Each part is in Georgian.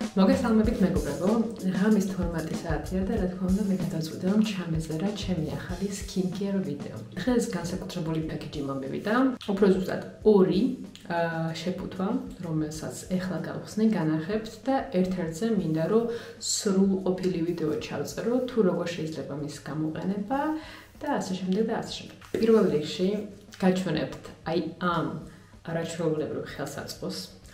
მოგესალმებით მეგობრებო, ღამის 12 საათია და რა თქმა უნდა მე გადავწყვიტე რომ ჩამეზერა ჩემი ახალი skincare ვიდეო. დღეს განსაკუთრებული პაკეჯი მომივიდა. უფრო ზუსტად 2 შეფუთვა, რომელსაც ეხლა გავხსნი, განახებთ და ერთ-ერთზე მინდა რომ სრულყოფილი ვიდეო ჩავწერო, თუ როგორ შეიძლება მის გამოყენება და ასე შემდეგ და ასე შემდეგ. პირველ რიგში გაჩვენებთ აი ამ არაჩვეულებრივ ხელსაწყოს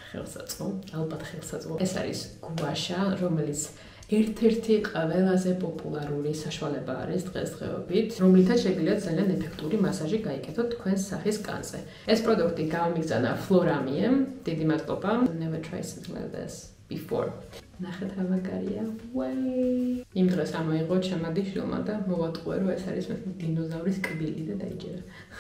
ალბათ ხელსაწყო. ეს არის გუაშა, რომელიც ერთ-ერთი ყველაზე პოპულარული საშუალება არის დღესდღეობით, რომლითაც შეგიძლიათ ძალიან ეფექტური მასაჟი გაიგეთოთ თქვენს სახის კანზე. ეს პროდუქტი გამიგზავნა Floramiem, დიდი მადლობა. Never tried something like this before. ნახეთ რა მაგარია. ვაი! იმ დროს ამოიღო ჩემმა დილმა და მოვატყუე რომ ეს არის მე დინოზავრის კბილი და დაიჯერა.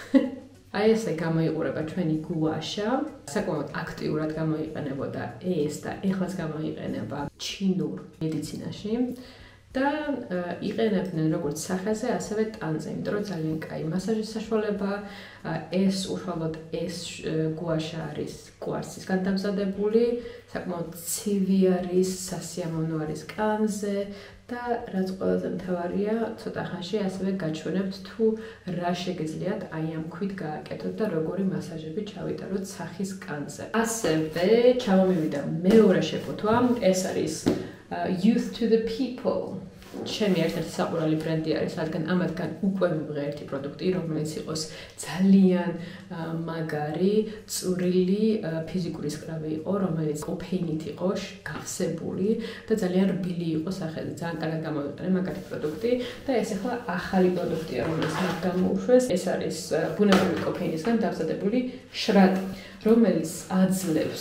აი ესე გამოიყურება ჩვენი გუაშა, საკმაოდ აქტიურად გამოიყენებოდა ეს და ეხლაც გამოიყენება ჩინურ მედიცინაში და იყენებდნენ როგორც სახეზე, ასევე ტანზე, იმიტომ რომ ძალიან კაი მასაჟის საშუალება, ეს უშუალოდ ეს გუაშა არის კვარცისგან დამზადებული, საკმაოდ ცივი არის, სასიამოვნო არის კანზე და რაც ყველაზე მთავარია, ცოტა ხანში ასევე გაჩვენებთ თუ რა შეგიძლიათ აი ამ ქვით გააკეთოთ და როგორი მასაჟები ჩავიტაროთ სახის კანზე. ასევე ჩამომივიდა მეორე შეფუთვა, ეს არის Youth to the People. ჩემი ერთ-ერთი საყვარელი ბრენდი არის, რადგან ამათგან უკვე მივიღე ერთი პროდუქტი, რომელიც იყოს ძალიან მაგარი, წვრილი ფიზიკური სკრაბი იყო, რომელიც კოფეინით იყო გავსებული და ძალიან რბილი იყო სახეზე. ძალიან კარგად გამოვიყენე მაგათი პროდუქტი და ეს ახლა ახალი პროდუქტია, რომელიც მათ გამოუშვეს. ეს არის ბუნებრივი კოფეინისგან დამზადებული შრატი, რომელიც აძლევს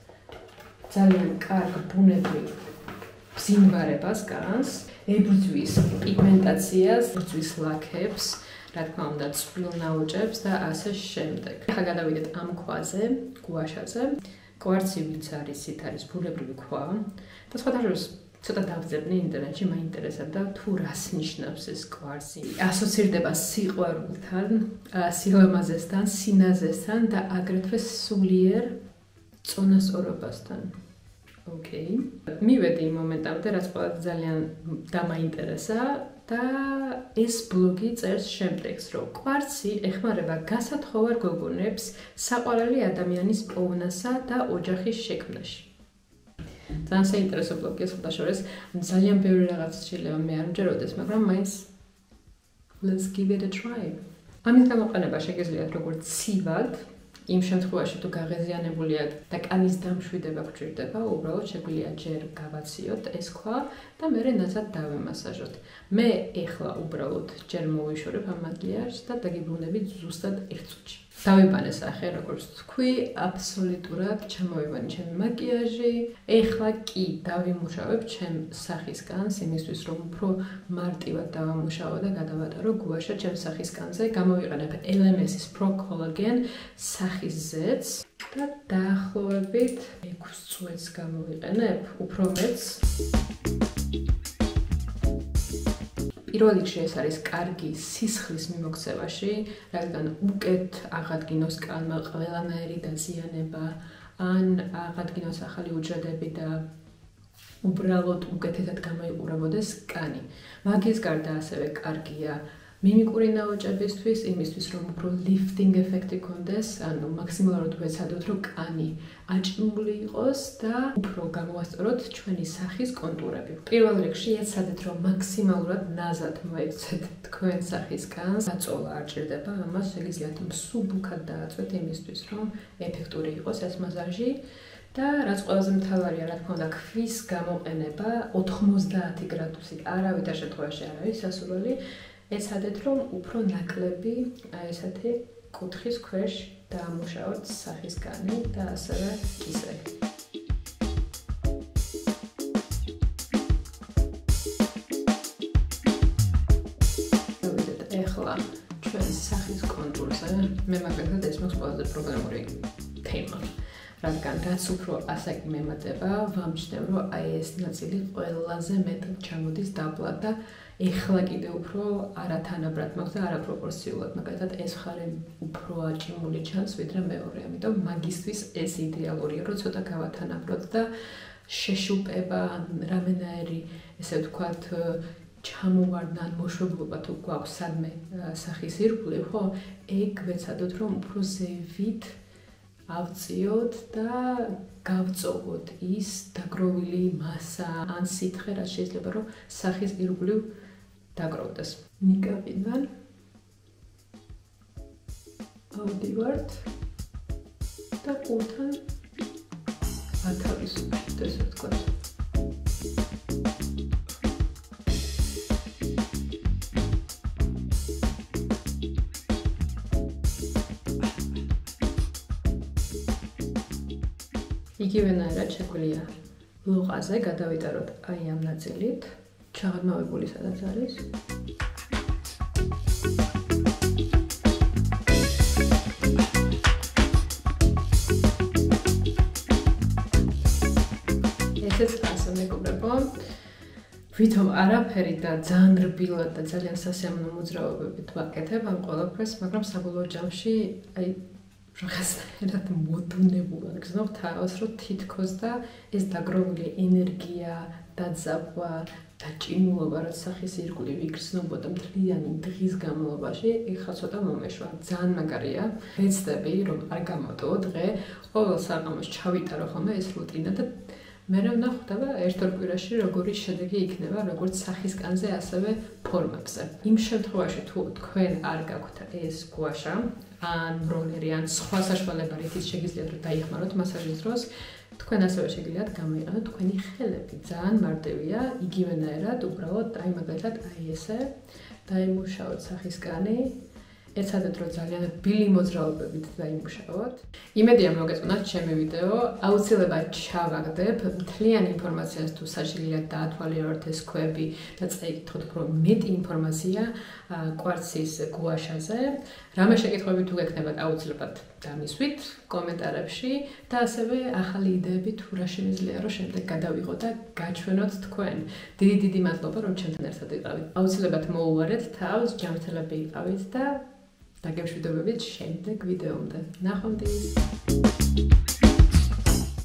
ძალიან კარგ ბუნებრივ ბზინვარებას კანს. ებრძვის პიგმენტაციას, ებრძვის ლაქებს, რა თქმა უნდა, წვრილ ნაოჭებს და ასე შემდეგ. ახლა გადავიდეთ ამ ქვაზე, გუაშაზე. კვარცი ვიც არის, იქ არის ბუნებრივი ქვა და სხვადასხვა ცოტა დავძებნი ინტერნეტში, მაინტერესებდა თუ რას ნიშნავს ეს კვარცი. ასოცირდება სიყვარულთან, სილამაზესთან, სინაზესთან და აგრეთვე სულიერ წონასწორობასთან. Okay. მივედი მომენტამდე, რაც ყველას ძალიან დამაინტერესა და ეს ბლოგი წერს შემდეგს, რომ კვარცი ეხმარება გასათხოვარ გოგონებს საყვარელი ადამიანის პოვნასა და ოჯახის შექმნაში. ძალიან საინტერესო ბლოგია სხვადასხვა, ძალიან ბევრი რაღაც შეიძლება მე არ მჯეროდეს, მაგრამ მაინც let's give it a try. ამის გამოყენება შეგიძლიათ როგორც ცივად იმ შემთხვევაში თუ გაღეზიანებულია და კანის დამშვიდება გჭირდება, უბრალოდ შეგვიძლია ჯერ გავაციოთ ეს ქვა და მერე ნაცად დავემასაჟოთ. მე ეხლა უბრალოდ ჯერ მოვიშორებ ამ მაკიაჟს და დაგიბრუნებით ზუსტად 1 წუთში. დავიბანე სახე, როგორც თქვი, აბსოლუტურად ჩამოვიბანე ჩემი მაკიაჟი. ეხლა კი დავიმუშავებ ჩემ სახის კანს, იმისთვის რომ უფრო მარტივად დავამუშავო და გადავატარო გუაშა ჩემ სახის კანზე. გამოვიყენებ LMS-ის Pro Collagen სახის ზეთს და დაახლოებით 6 წუთს გამოვიყენებ, უფრო მეც. პირველ რიგში ეს არის კარგი სისხლის მიმოქცევაში, რადგან უკეთ აღადგინოს კანმა ყველანაირი დაზიანება, ან აღადგინოს ახალი უჯრედები და უბრალოდ უკეთესად გამოიყურებოდეს კანი. მაგის გარდა ასევე კარგია მიმიკური ნაოჭებისთვის, იმისთვის რომ უფრო lifting ეფექტი გქონდეს, ანუ მაქსიმალურად ვეცადოთ რომ კანი აჭიმული იყოს და უფრო გამოვასწოროთ ჩვენი სახის კონტურები. პირველ რიგში ეცადეთ რომ მაქსიმალურად ნაზად მოექცეთ თქვენ სახის კანს. დაწოლა არ ჭირდება, ამას შეგიძლიათ მსუბუქად დააწვეთ იმისთვის რომ ეფექტური იყოს ეს მასაჟი. და რაც ყველაზე მთავარია, რა თქმა უნდა, ქვის გამოყენება 90 გრადუსით არავითარ შემთხვევაში არ არის სასურველი. ეცადეთ რომ უფრო ნაკლები ესეთი კუთხის ქვეშ დაამუშავოთ სახის კანი და ასევე კისერი. ეხლა ჩვენ სახის კონტურზე მე მაგალითად ეს მაქვს ყველაზე პრობლემური თემა. რადგან რაც უფრო ასაკი მემატება, ვამჩნევ რომ აი ეს ნაწილი ყველაზე მეტად ჩამოდის დაბლა და ეხლა კიდე უფრო არათანაბრად მაქვს და არაპროპორციულად, მაგალითად ეს ხარი უფრო აჭიმული ჩანს ვიდრე მეორე, ამიტომ მაგისტვის ეს იდეალურია, რომ ცოტა გავათანაბროთ და შეშუპება, რამენაირი, ესე ვთქვათ, ჩამოვარდნა ან მოშობლობა თუ გვაქვს სადმე სახის ირგვლივ, ხო? ეგ ვეცადოთ, რომ უფრო ზევით ავწიოთ და გავწოვოთ ის დაგროვილი მასა ან სითხე, რაც შეიძლება რომ სახის ირგვლივ დაგროვდეს. ნიკაპიდან ავდივართ და ყურთან ათავისუფლდით, ესე ვთქვათ. იგივენაირად შეგვიძლია ლოყაზე გადავიტაროთ აი ამ ნაწილით, ჩაღრმავებული სადაც არის. ესეც ასე მეგობრებო, ვითომ არაფერი და ძალიან რბილად და ძალიან სასიამოვნო მოძრაობებით ვაკეთებ ამ ყველაფერს, მაგრამ საბოლოო ჯამში აი რაღაცნაირად მოდუნებულად გზნობ თავს, რომ თითქოს და ეს დაგროვილი ენერგია, დაძაბვა, დაჭიმულობა, რაც სახის ირგვლივ იგრძნობოდა მთლიანი დღის განმავლობაში, ეხლა ცოტა მომეშვა. ძალიან მაგარია. ვეცდები, რომ არ გამოტოვო დღე, ყოველ საღამოს ჩავიტარო ხოლმე ეს რუტინა და მე ვნახავ ერთ-ორ კვირაში როგორი შედეგი იქნება, როგორც სახის კანზე, ასევე ფორმებზე. იმ შემთხვევაში, თუ თქვენ არ გაქვთ ეს გუაშა, ან როლერი, ან სხვა საშუალება, რითიც შეგიძლიათ რომ დაიხმაროთ მასაჟის დროს, თქვენ ასევე შეგიძლიათ გამოიყენოთ თქვენი ხელები. ძალიან მარტივია, იგივენაირად, უბრალოდ აი მაგალითად აი ესე დაიმუშაოთ სახის კანი. ეცადეთ რომ ძალიან რბილი მოძრაობებით დაიმუშაოთ. იმედია მოგეწონათ ჩემი ვიდეო. აუცილებლად ჩავაგდებ მთლიან ინფორმაციას თუ საშიძლიათ დაათვალიეროთ ეს ქვები და წაიკითხოთ უფრო მეტი ინფორმაცია კვარცის გუაშაზე. რამე შეკითხვები თუ გექნებათ აუცილებლად დამისვით კომენტარებში და ასევე ახალი იდეები თუ რა შემიძლია რომ შემდეგ გადავიღოთ და გაჩვენოთ თქვენ. დიდი მადლობა რომ ჩემთან ერთად იყავით. აუცილებლად მოუვარეთ თავს, ჯანმრთელები იყავით და დაგემშვიდობებით შემდეგ ვიდეომდე. ნახვამდის!